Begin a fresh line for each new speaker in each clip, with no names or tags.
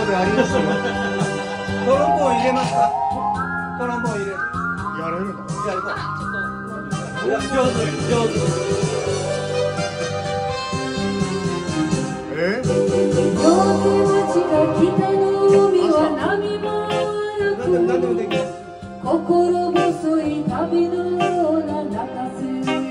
でありますよ。トロンボーン入れますか？トロンボーン入れる。
やれるの？
じゃあ行こう。上手。何でもできる。
心細い旅のような泣かせるよ。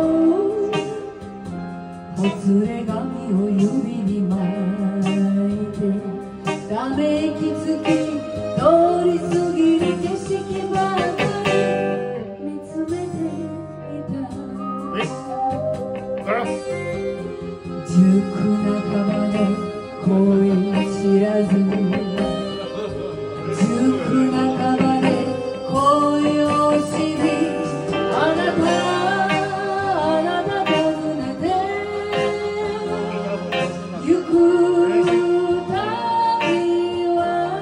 ほつれ紙を指に巻いてため息つき通り過ぎる景色ばかり見つめていた。塾仲間の恋知らず塾仲間で恋を知りあなた訪ねてゆく旅は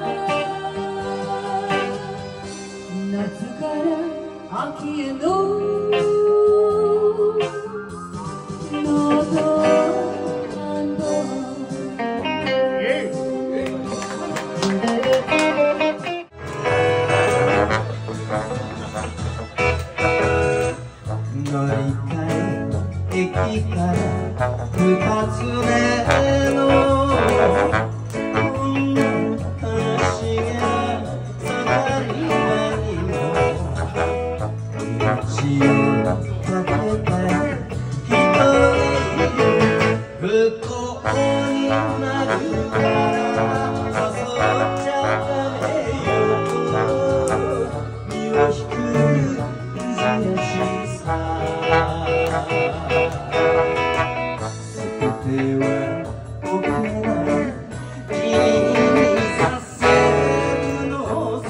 夏から秋への
乗り換え駅から2つ目のこんな話が盛り場にも命をかけた一人不幸になるから誘っちゃダメよ身を引く水やしさ全ては僕が君にさせるのさ。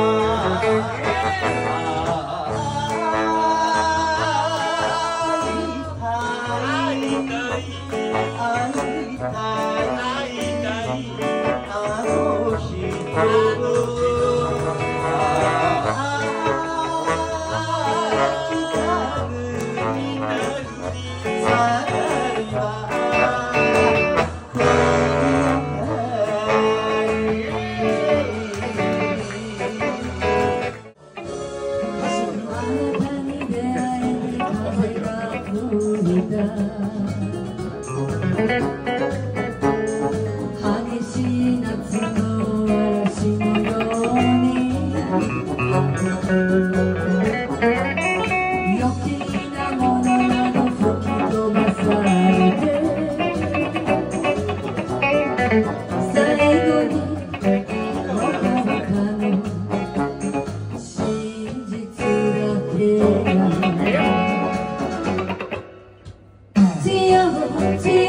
あの人
激しい夏の嵐のように余計なものなど吹き飛ばされて最後に残ったの真実だけが強